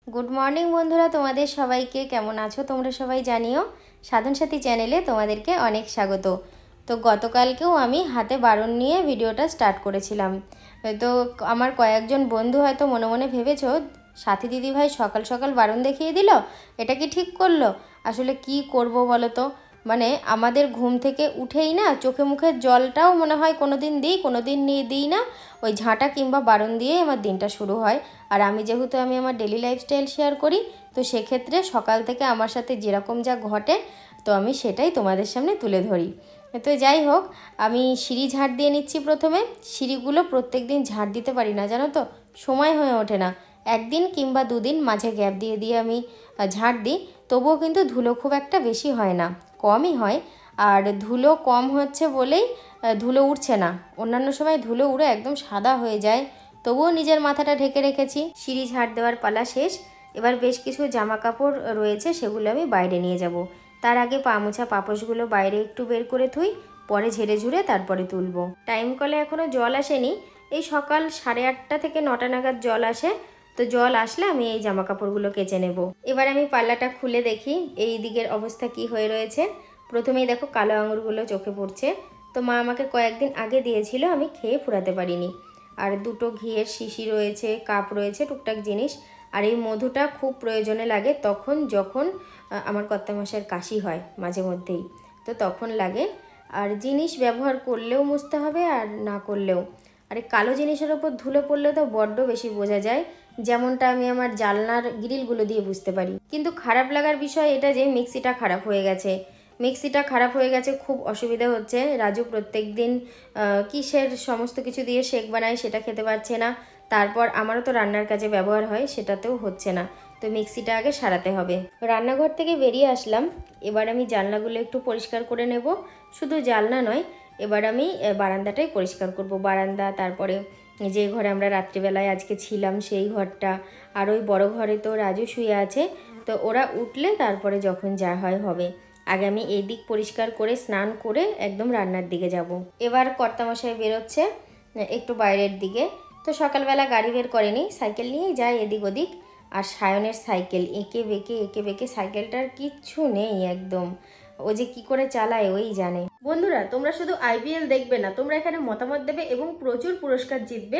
Good morning বন্ধুরা, তোমাদের সবাইকে কেমন আছো তোমরা সবাই জানিও। সাধন সাথী চ্যানেলে তোমাদেরকে অনেক স্বাগত। তো গতকালকেও আমি হাতে বারণ নিয়ে ভিডিওটা স্টার্ট করেছিলাম। তো আমার কয়েকজন বন্ধু হয়তো মনে মনে ভেবেছো সাথী দিদিভাই সকাল সকাল বারণ দেখিয়ে দিল, এটা কি ঠিক করলো? আসলে কি করব বলো তো, মানে আমাদের ঘুম থেকে উঠেই না চোখে মুখের জলটাও মনে হয় কোনো দিন দিই, কোনো দিন নিয়ে দিই না। ওই ঝাঁটা কিংবা বারণ দিয়েই আমার দিনটা শুরু হয়। আর আমি যেহেতু আমার ডেলি লাইফস্টাইল শেয়ার করি, তো সেক্ষেত্রে সকাল থেকে আমার সাথে যেরকম যা ঘটে তো আমি সেটাই তোমাদের সামনে তুলে ধরি। তো যাই হোক, আমি সিঁড়ি ঝাড় দিয়ে নিচ্ছি। প্রথমে সিঁড়িগুলো প্রত্যেক দিন ঝাড় দিতে পারি না, জানো তো, সময় হয়ে ওঠে না। একদিন কিংবা দুদিন মাঝে গ্যাপ দিয়ে দিয়ে আমি ঝাড় দিই, তবুও কিন্তু ধুলো খুব একটা বেশি হয় না, কমই হয়। আর ধুলো কম হচ্ছে বলেই ধুলো উঠছে না, অন্যান্য সময় ধুলো উড়ে একদম সাদা হয়ে যায়, তবুও নিজের মাথাটা ঢেকে রেখেছি। সিঁড়ি ঝাড় দেওয়ার পালা শেষ। এবার বেশ কিছু জামা কাপড় রয়েছে, সেগুলো আমি বাইরে নিয়ে যাব। তার আগে পা মোছা পাপোশগুলো বাইরে একটু বের করে থুই, পরে ঝেড়ে ঝুড়ে তারপরে তুলবো। টাইম কলে এখনও জল আসেনি, এই সকাল 8:30 থেকে 9টা নাগাদ জল আসে। তো জল আসলে আমি এই জামা কাপড়গুলো কেচে নেব। এবার আমি পাল্লাটা খুলে দেখি এই দিকের অবস্থা কি হয়ে রয়েছে। প্রথমেই দেখো কালো আঙুরগুলো চোখে পড়ছে। তো মা আমাকে কয়েকদিন আগে দিয়েছিল, আমি খেয়ে ফুরাতে পারিনি। আর দুটো ঘিয়ের শিশি রয়েছে, কাপ রয়েছে, টুকটাক জিনিস। আর এই মধুটা খুব প্রয়োজনে লাগে তখন যখন আমার কর্তামশাইয়ের কাশি হয় মাঝে মধ্যেই, তো তখন লাগে। আর জিনিস ব্যবহার করলেও মুছতে হবে আর না করলেও। আর এই কালো জিনিসের ওপর ধুলো পড়লে তো বড্ড বেশি বোঝা যায়, যেমনটা আমি আমার জানলার গ্রিলগুলো দিয়ে বুঝতে পারি। কিন্তু খারাপ লাগার বিষয় এটা যে মিক্সিটা খারাপ হয়ে গেছে। মিক্সিটা খারাপ হয়ে গেছে, খুব অসুবিধা হচ্ছে। রাজু প্রত্যেক দিন কিসের সমস্ত কিছু দিয়ে শেক বানায়, সেটা খেতে পারছে না। তারপর আমারও তো রান্নার কাজে ব্যবহার হয়, সেটাতেও হচ্ছে না। তো মিক্সিটা আগে সারাতে হবে। রান্নাঘর থেকে বেরিয়ে আসলাম, এবার আমি জানলাগুলো একটু পরিষ্কার করে নেব। শুধু জানলা নয়, এবার আমি বারান্দাটাই পরিষ্কার করব। বারান্দা, তারপরে যে ঘরে আমরা রাত্রিবেলায় আজকে ছিলাম সেই ঘরটা, আর ওই বড় ঘরে তো রাজু শুয়ে আছে। তো ওরা উঠলে তারপরে যখন যা হয় হবে। আগে আমি এই দিক পরিষ্কার করে স্নান করে একদম রান্নার দিকে যাব। এবার কর্তামশাই বেরোচ্ছে একটু বাইরের দিকে। তো সকালবেলা গাড়ি বের করেনি, সাইকেল নিয়েই যায় এদিক ওদিক। আর সায়নের সাইকেল এঁকে বেঁকে সাইকেলটার কিচ্ছু নেই একদম। ও যে কি করে চালায় ওই জানে। বন্ধুরা, তোমরা শুধু আইপিএল দেখবে না, তোমরা এখানে মতামত দেবে এবং প্রচুর পুরস্কার জিতবে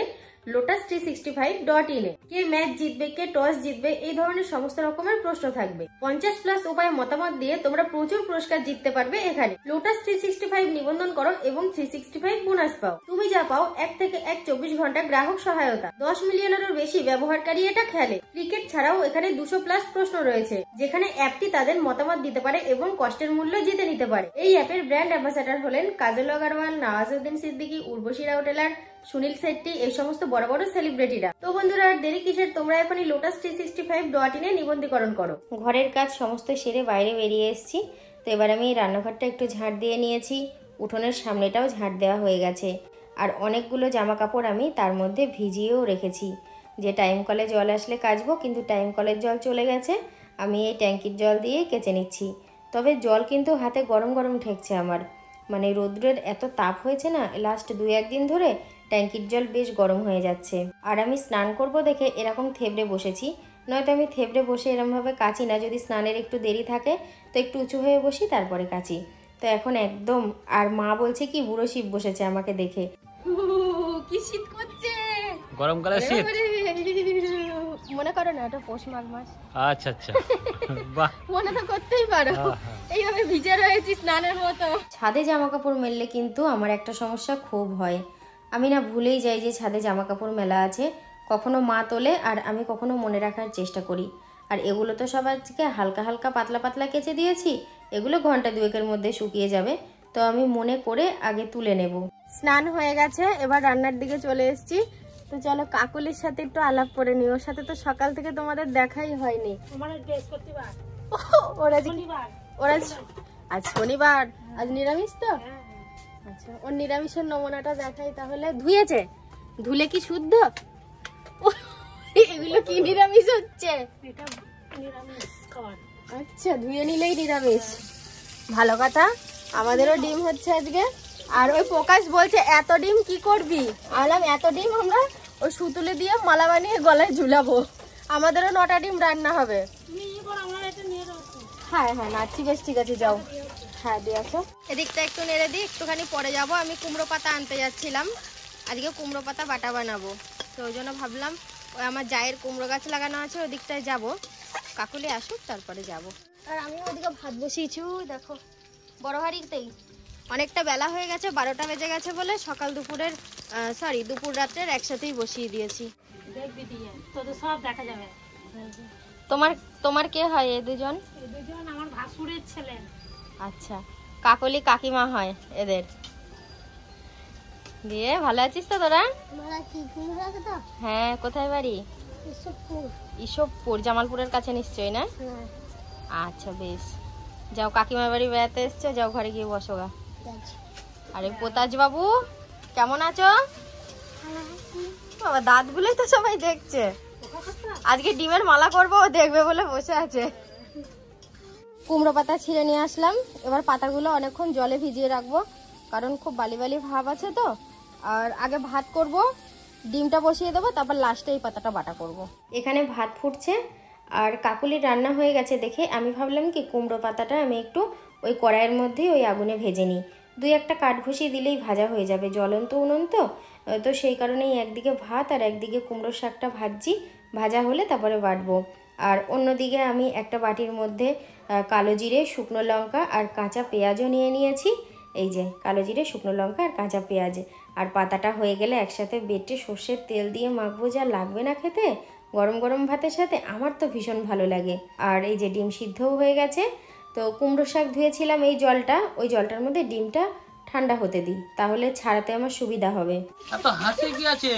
lotus365.in এ। কে ম্যাচ জিতবে, কে টস জিতবে, এই ধরনের সমস্ত রকমের প্রশ্ন থাকবে। 50+ উপায়ে মতামত দিয়ে তোমরা প্রচুর পুরস্কার জিততে পারবে এখানে। lotus365 নিবন্ধন করো এবং 365 বোনাস পাও। তুমি যা পাও 1 থেকে 1 24 ঘন্টা গ্রাহক সহায়তা, 10 মিলিয়নেরও বেশি ব্যবহারকারী এটা খেলে। ক্রিকেট ছাড়াও এখানে 200+ প্রশ্ন রয়েছে, যেখানে অ্যাপটি তাদের মতামত দিতে পারে এবং কষ্টের মূল্য জিতে নিতে পারে। এই অ্যাপের ব্র্যান্ড অ্যাম্বাসাডার হলেন কাজল আগরওয়াল, নওয়াজউদ্দিন সিদ্দিকী, উর্বশী রাউটেলার, সুনীল শেট্টি, এই সমস্ত বড় বড় সেলিব্রিটিরা। তো বন্ধুরা, আর দেরি কিসের, তোমরা এখনই lotus365.in এ নিবন্ধীকরণ করো। ঘরের কাজ সমস্ত সেরে বাইরে বেরিয়ে এসেছি। তো এবার আমি রান্নাঘরটা একটু ঝাড় দিয়ে নিয়েছি, উঠোনের সামনেটাও ঝাড় দেওয়া হয়ে গেছে। আর অনেকগুলো জামা কাপড় আমি তার মধ্যে ভিজিয়েও রেখেছি, যে টাইম কলে জল আসলে কাচবো, কিন্তু টাইম কলের জল চলে গেছে। আমি এই ট্যাঙ্কির জল দিয়ে কেচে নিচ্ছি। তবে জল কিন্তু হাতে গরম গরম ঠেকছে আমার, মানে রোদ্রের এত তাপ হয়েছে না লাস্ট 2-1 দিন ধরে, ট্যাঙ্কির জল বেশ গরম হয়ে যাচ্ছে। আর আমি স্নান করব দেখে এরকম থেবড়ে বসেছি, নয়তো আমি থেবড়ে বসে এরমভাবে কাচি না। যদি স্নানের একটু দেরি থাকে তো একটু উঁচু হয়ে বসি, তারপরে কাচি। তো এখন একদম, আর মা বলছে কি বুড়ো শিব বসেছে আমাকে দেখে। কি শীত করছে, গরমকালে শীত মনে করো না, এটা পৌষ মাঘ মাস। আচ্ছা আচ্ছা, বাহ, মনে তো করতেই পারো। এইভাবে ভিজে রয়েছি স্নানের মতো। ছাদে জামা কাপড় মেললে কিন্তু আমার একটা সমস্যা খুব হয়, আমি না ভুলেই যাই যে ছাদে জামা কাপড় মেলা আছে। কখনো মা তোলে আর আমি কখনো মনে রাখার চেষ্টা করি। আর এগুলো তো সব আজকে হালকা হালকা পাতলা পাতলা কেচে দিয়েছি, এগুলো ঘন্টা 2-এর মধ্যে শুকিয়ে যাবে। তো আমি মনে করে আগে তুলে নেব। স্নান হয়ে গেছে, এবার রান্নার দিকে চলে এসেছি। তো চলো কাকুলির সাথে একটু আলাপ করে নি, ওর সাথে তো সকাল থেকে তোমাদের দেখাই হয়নি। আজ শনিবার, আজ নিরামিষ তো। আচ্ছা, ওর নিরামিষের নমুনাটা দেখাই তাহলে। ধুয়েছে, ধুলে কি শুদ্ধ? এগুলো কি নিরামিষ হচ্ছে? আচ্ছা, ধুয়ে নিলেই নিরামিষ, ভালো কথা। আমাদেরও ডিম হচ্ছে আজকে। আর ওই প্রকাশ বলছে এত ডিম কি করবি? আলাম এত ডিম আমরা ওই সুতুলে দিয়ে মালা বানিয়ে গলায় ঝুলাবো। আমাদেরও 9টা ডিম রান্না হবে। হ্যাঁ হ্যাঁ নাচ্ছি, বেশ ঠিক আছে যাও। হ্যাঁ দিয়ে আসো। এদিকটা একটু নেড়ে দিই, একটুখানি পরে যাব। আমি কুমড়ো পাতা আনতে যাচ্ছিলাম, আজকে কুমড়ো পাতা বাটা বানাবো, তো ওই জন্য ভাবলাম ওই আমার জায়ের কুমড়ো গাছ লাগানো আছে ওই দিকটায় যাবো, কাকুলি আসুক তারপরে যাব। আর আমি ওদিকে ভাত বসিয়েছি, দেখো বড় হাঁড়িতেই। অনেকটা বেলা হয়ে গেছে, 12টা বেজে গেছে বলে সকাল দুপুরের দুপুর রাত্রের একসাথেই বসিয়ে দিয়েছি। দেখবি দিয়ে তোদের সব দেখা যাবে। তোমার তোমার কে হয় এই দুজন? এই দুজন আমার ভাসুরের ছেলে। আচ্ছা, কাকলি কাকিমা হয় এদের। দিয়ে ভালো আছিস তো তোরা? হ্যাঁ, কোথায় বাড়ি? ঈশ্বরপুর, জামালপুরের কাছে নিশ্চয়ই না? আচ্ছা বেশ, যাও কাকিমার বাড়ি বেড়াতে এসছো, যাও ঘরে গিয়ে বসো গা। আরে পোতাজ বাবু কেমন আছো? বাবা দাঁতগুলোই তো সবাই দেখছে। আজকে ডিমের মালা করবো, ও দেখবে বলে বসে আছে। কুমড়ো পাতা ছিঁড়ে নিয়ে আসলাম, এবার পাতাগুলো অনেকক্ষণ জলে ভিজিয়ে রাখবো, কারণ খুব বালি বালি ভাব আছে তো। আর আগে ভাত করব, ডিমটা বসিয়ে দেবো, তারপর লাস্টে এই পাতাটা বাটা করব। এখানে ভাত ফুটছে আর কাকুলির রান্না হয়ে গেছে দেখে আমি ভাবলাম কি কুমড়ো পাতাটা আমি একটু ওই কড়াইয়ের মধ্যেই ওই আগুনে ভেজে নিই। 2-1টা কাঠ ঘষি দিলেই ভাজা হয়ে যাবে, জ্বলন্ত উনুন তো। তো সেই কারণেই একদিকে ভাত আর একদিকে কুমড়োর শাকটা ভাজছি, ভাজা হলে তারপরে বাটবো। আর অন্যদিকে আমি একটা বাটির মধ্যে কালো জিরে, শুকনো লঙ্কা আর কাঁচা পেঁয়াজও নিয়ে নিয়েছি। এই যে কালো জিরে, শুকনো লঙ্কা আর কাঁচা পেঁয়াজ। আর পাতাটা হয়ে গেলে একসাথে বেটে সর্ষের তেল দিয়ে মাখবো, যা লাগবে না খেতে গরম গরম ভাতের সাথে, আমার তো ভীষণ ভালো লাগে। আর এই যে ডিম সিদ্ধও হয়ে গেছে, তো কুমড়ো শাক ধুয়েছিলাম এই জলটা, ওই জলটার মধ্যে ডিমটা ঠান্ডা হতে দিই, তাহলে ছাড়াতে আমার সুবিধা হবে। এত হাসি কি আছে?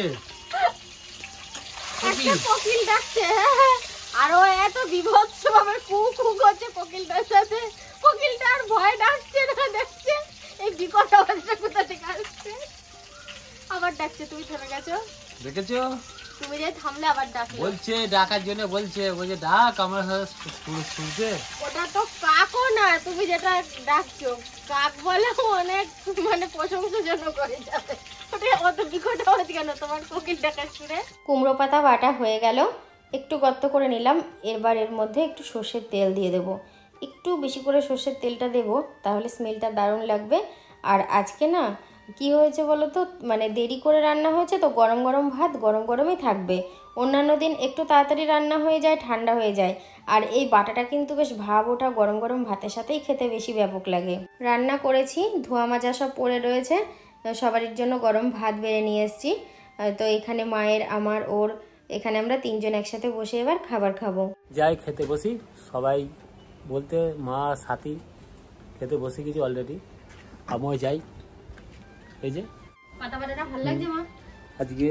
একটা কোকিল ডাকছে, আর ও এত বিভৎস ভাবে কু কু করছে কোকিলটার সাথে। কোকিলটা আর ভয় ডাকছে না, দেখছে এই বিকট আওয়াজটা কোথা থেকে আসছে। আবার ডাকছে, তুমি থেমে গেছো, দেখেছো? তুমি যে থামলে আবার ডাকলো। বলছে ডাকার জন্য, বলছে ডাক আমার শুনছে। ওটা তো কাকও না, তুমি যেটা ডাকছো কাক বলে অনেক মানে প্রশংসাজনক হয়ে যাবে। ওটা অত বিকট আওয়াজ কেন তোমার কোকিল ডাকার সুরে? কুমড়ো পাতা বাটা হয়ে গেল, একটু গর্ত করে নিলাম। এবার এর মধ্যে একটু সর্ষের তেল দিয়ে দেবো, একটু বেশি করে সর্ষের তেলটা দেবো, তাহলে স্মেলটা দারুণ লাগবে। আর আজকে না কি হয়েছে বলো তো, মানে দেরি করে রান্না হয়েছে তো, গরম গরম ভাত গরম গরমই থাকবে। অন্যান্য দিন একটু তাড়াতাড়ি রান্না হয়ে যায়, ঠান্ডা হয়ে যায়। আর এই বাটাটা কিন্তু বেশ ভাব ওঠা গরম গরম ভাতের সাথেই খেতে বেশি ব্যাপক লাগে। রান্না করেছি, ধোয়া মাজা সব পড়ে রয়েছে, সবারির জন্য গরম ভাত বেড়ে নিয়ে এসেছি। তো এখানে মায়ের, আমার, ওর, এখানে আমরা 3জন একসাথে বসে এবার খাবার খাবো। যাই খেতে বসি, সবাই বলতে মা সাথী খেতে বসে গেছি অলরেডি, আমিও যাই। এই যে পাতা বাটাটা ভালো লাগছে মা, আজকে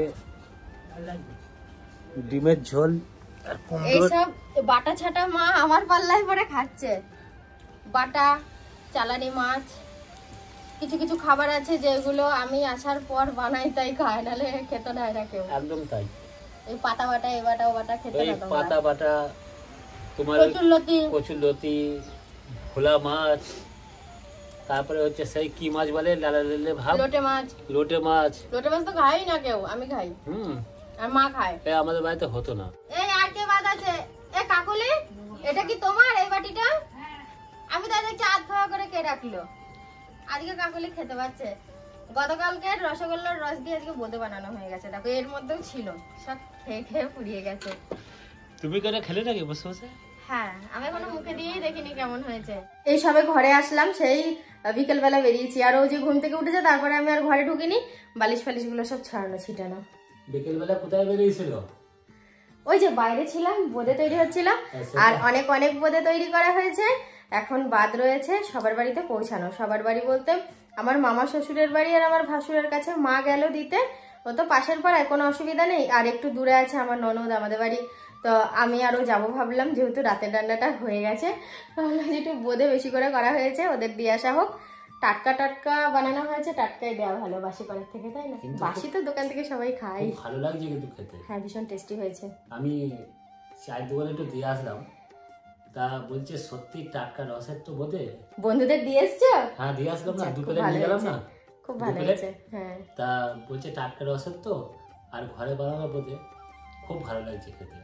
ডিমের ঝোল আর এইসব বাটা ছাটা মা আমার পাল্লায় পরে খাচ্ছে। বাটা, চালানি মাছ, কিছু কিছু খাবার আছে যেগুলো আমি আসার পর বানাই, তাই খায়, নাহলে খেতে না এরা কেউ। একদম তাই। এই পাতা বাটা, এই বাটা, ও বাটা খেতে না। পাতা বাটা, তোমার কচুরলতি, ভোলা মাছ, তারপরে হচ্ছে সেই কি মাছ বলে, লালা লালে ভাব, লোটে মাছ। লোটে মাছ তো খাই না কেউ, আমি খাই। আর মা খায়। আমাদের বাড়িতে হতো না। এই আর কে বাদ আছে? এ কাকুলি, এটা কি তোমার এই বাটিটা? আমি তো দেখছি আধ খাওয়া করে কে রাখলো। আজকে কাকুলি খেতে পাচ্ছে। গতকালকে রসগোল্লার রস দিয়ে আজকে বোঁদে বানানো হয়ে গেছে, দেখো এর মধ্যেও ছিল, সব খেয়ে খেয়ে ফুরিয়ে গেছে। তুমি কেন খেলে নাকি বসে বসে? হ্যাঁ, আমি এখনো মুখে দিয়েই দেখিনি কেমন হয়েছে। এই সবে ঘরে আসলাম, সেই বিকেলবেলা বেরিয়েছি। আর ও যে ঘুম থেকে উঠেছে, তারপরে আমি আর ঘরে ঢুকিনি, বালিশ ফালিশ গুলো সব ছড়ানো ছিটানো। বিকেলবেলা কোথায় বেরিয়েছিল? ওই যে বাইরে ছিলাম, বোঁদে তৈরি হচ্ছিল, আর অনেক অনেক বোঁদে তৈরি করা হয়েছে। এখন বাদ রয়েছে সবার বাড়িতে পৌঁছানো। সবার বাড়ি বলতে আমার মামা শ্বশুরের বাড়ি আর আমার ভাসুরের কাছে মা গেল দিতে, ও তো পাশের পাড়ায়, কোনো অসুবিধা নেই। আর একটু দূরে আছে আমার ননদ আমাদের বাড়ি, তো আমি আরও যাবো ভাবলাম, যেহেতু রাতের রান্নাটা হয়ে গেছে, ভাবলাম একটু বোঁদে বেশি করে করা হয়েছে, ওদের দিয়ে আসা হোক। টাটকা টাটকা বানানো হয়েছে, টাটকাই দেওয়া ভালো বাসি করার থেকে, তাই না? বাসি তো দোকান থেকে সবাই খায়। ভালো লাগছে কিন্তু খেতে। হ্যাঁ, ভীষণ টেস্টি হয়েছে। আমি চায়ের দোকানে একটু দিয়ে আসলাম, তা বলছে সত্যি টাটকা রসের তো বোধে। বন্ধুদের দিয়ে এসছো? হ্যাঁ দিয়ে আসলাম না, 2 প্লেট নিয়ে গেলাম না, খুব ভালো হয়েছে। হ্যাঁ, তা বলছে টাটকা রসের তো, আর ঘরে বানানো বোধে খুব ভালো লাগছে খেতে।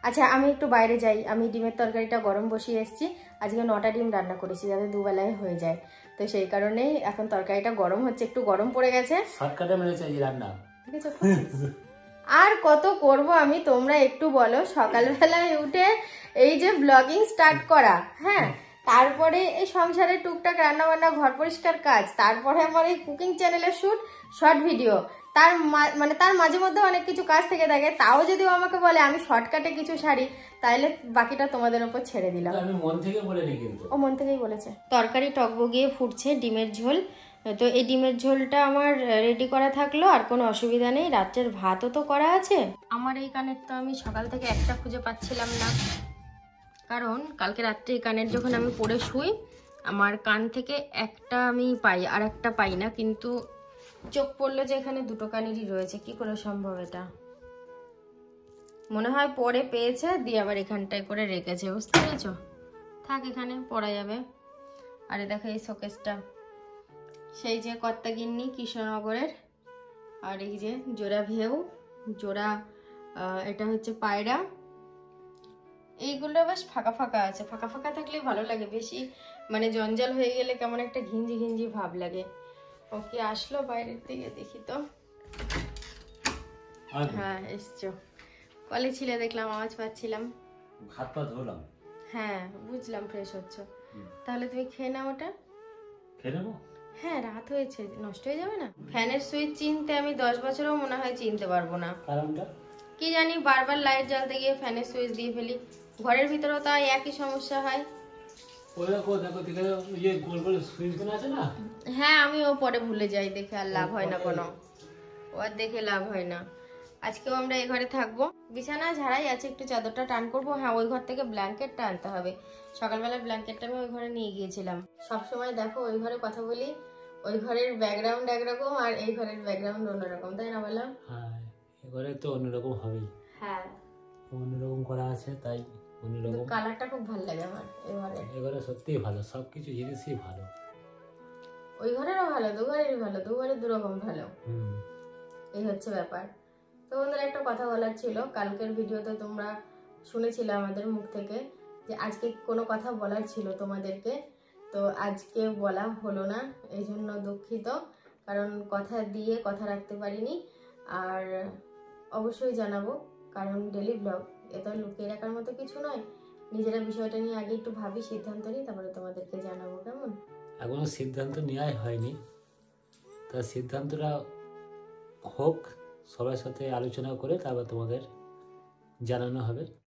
আচ্ছা আমি একটু বাইরে যাই, আমি ডিমের তরকারিটা গরম বসিয়ে এসেছি। আজকে 9টা ডিম রান্না করেছি যাতে দুবেলায় হয়ে যায়, তো সেই কারণেই এখন তরকারিটা গরম হচ্ছে, একটু গরম পড়ে গেছে। শর্টকাটে মেরেছে এই রান্না। ঠিক আছে, আর কত করব আমি, তোমরা একটু বলো। সকালবেলায় উঠে এই যে ব্লগিং স্টার্ট করা, হ্যাঁ, তারপরে এই সংসারের টুকটাক রান্না বান্না, ঘর পরিষ্কার কাজ, তারপরে আমার এই কুকিং চ্যানেলের শুট, শর্ট ভিডিও, তার তার মাঝে মধ্যে অনেক কিছু কাজ থেকে থাকে। তাও যদি আমাকে বলে আমি শর্টকাটে কিছু সারি, তাহলে বাকিটা তোমাদের উপর ছেড়ে দিলাম। আমি মন থেকে বলিনি কিন্তু, ও মন থেকেই বলেছে। তরকারি টকবগিয়ে ফুটছে, ডিমের ঝোল। তো এই ডিমের ঝোলটা আমার রেডি করা থাকলো, আর কোনো অসুবিধা নেই। রাত্রের ভাতও তো করা আছে। আমার এই কানের তো আমি সকাল থেকে একটা খুঁজে পাচ্ছিলাম না, কারণ কালকে রাত্রে এই কানের যখন আমি পরে শুই, আমার কান থেকে একটা আমি পাই, আর একটা পাই না। কিন্তু চোখ পড়লো যে এখানে দুটো কানেরই রয়েছে। কি করে সম্ভব এটা? মনে হয় পরে পেয়েছে, দিয়ে আবার এখানটায় করে রেখেছে, বুঝতে পেরেছো? থাক, এখানে পরা যাবে। আরে দেখো এই শোকেসটা, সেই যে কর্তাগিন্নি কৃষ্ণনগরের, আর এই যে জোড়া ভিউ, জোড়া এটা হচ্ছে পায়রা। এইগুলো বেশ ফাঁকা ফাঁকা আছে, ফাঁকা ফাঁকা থাকলে ভালো লাগে, বেশি মানে জঞ্জাল হয়ে গেলে কেমন একটা ঘিঞ্জি ঘিঞ্জি ভাব লাগে। ও কি আসলো বাইরের দিকে? দেখি তো। হ্যাঁ এসছো, কলে ছিলে দেখলাম, আওয়াজ পাচ্ছিলাম। হাত পা ধুলাম। হ্যাঁ বুঝলাম, ফ্রেশ হচ্ছে। তাহলে তুমি খেয়ে নাও ওটা। খেয়ে নেবো? হ্যাঁ রাত হয়েছে, নষ্ট হয়ে যাবে না। ফ্যানের সুইচ চিনতে আমি 10 বছরও মনে হয় চিনতে পারবো না। কারণটা কি জানি, বারবার লাইট জ্বালতে গিয়ে ফ্যানের সুইচ দিয়ে ফেলি। ঘরের ভিতরেও তাই একই সমস্যা হয়। হ্যাঁ আমিও পরে ভুলে যাই, দেখে আর লাভ হয় না কোনো, ও আর দেখে লাভ হয় না। আজকেও আমরা এই ঘরে থাকবো। বিছানা ঝাড়াই আছে, একটু চাদরটা টান করবো। হ্যাঁ ওই ঘর থেকে ব্ল্যাঙ্কেটটা আনতে হবে। সকালবেলা ব্ল্যাঙ্কেটটা আমি ওই ঘরে নিয়ে গিয়েছিলাম। সবসময় দেখো ওই ঘরে কথা বলি, ওই ঘরের ব্যাকগ্রাউন্ড একরকম আর এই ঘরের ব্যাকগ্রাউন্ড অন্যরকম, তাই না বললাম? হ্যাঁ এবারে তো অন্যরকম হবেই। হ্যাঁ অন্যরকম করা আছে, তাই অন্যরকম। কালারটা খুব ভালো লাগে আমার এবারে সত্যিই ভালো, সবকিছু জিনিসই ভালো। ওই ঘরেরও ভালো, দু ঘরেরই ভালো, দু ঘরে দুরকম ভালো। এই হচ্ছে ব্যাপার। তো বন্ধুরা একটা কথা বলার ছিল, কালকের ভিডিওতে তোমরা শুনেছিলে আমাদের মুখ থেকে যে আজকে কোনো কথা বলার ছিল তোমাদেরকে, তো আজকে বলা হলো না, এই জন্য দুঃখিত। কারণ কথা দিয়ে কথা রাখতে পারিনি। আর অবশ্যই জানাবো, কারণ ডেলি ব্লগ, এটা লুকিয়ে রাখার মতো কিছু নয়। নিজেরা বিষয়টা নিয়ে আগে একটু ভাবি, সিদ্ধান্ত নিই, তারপরে তোমাদেরকে জানাবো, কেমন? এখনো সিদ্ধান্ত নেওয়াই হয়নি, তা সিদ্ধান্তটা হোক, সবার সাথে আলোচনা করে তারপর তোমাদের জানানো হবে।